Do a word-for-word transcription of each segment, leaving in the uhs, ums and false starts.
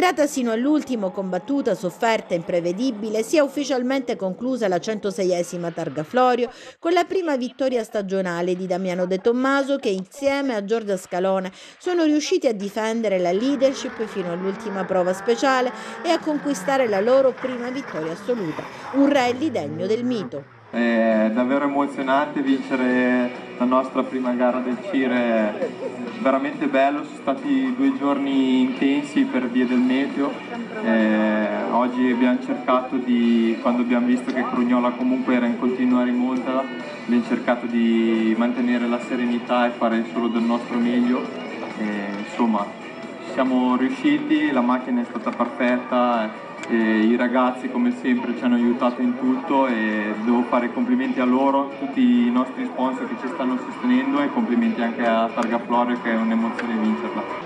Tirata sino all'ultimo, combattuta, sofferta, imprevedibile, si è ufficialmente conclusa la centoseiesima Targa Florio con la prima vittoria stagionale di Damiano De Tommaso che insieme a Giorgia Scalone sono riusciti a difendere la leadership fino all'ultima prova speciale e a conquistare la loro prima vittoria assoluta, un rally degno del mito. È davvero emozionante vincere la nostra prima gara del C I R, è veramente bello, sono stati due giorni intensi per via del meteo. Eh, oggi abbiamo cercato di, quando abbiamo visto che Crugnola comunque era in continua rimonta, abbiamo cercato di mantenere la serenità e fare solo del nostro meglio. Eh, insomma, siamo riusciti, la macchina è stata perfetta. E i ragazzi come sempre ci hanno aiutato in tutto e devo fare complimenti a loro, tutti i nostri sponsor che ci stanno sostenendo e complimenti anche a Targa Florio che è un'emozione vincerla.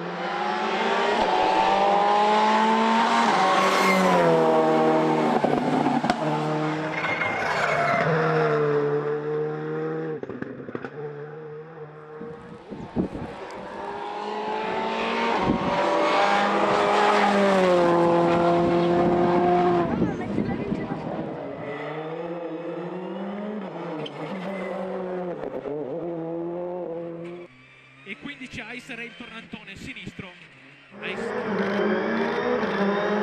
E quindici Ice era il tornantone sinistro. Ice.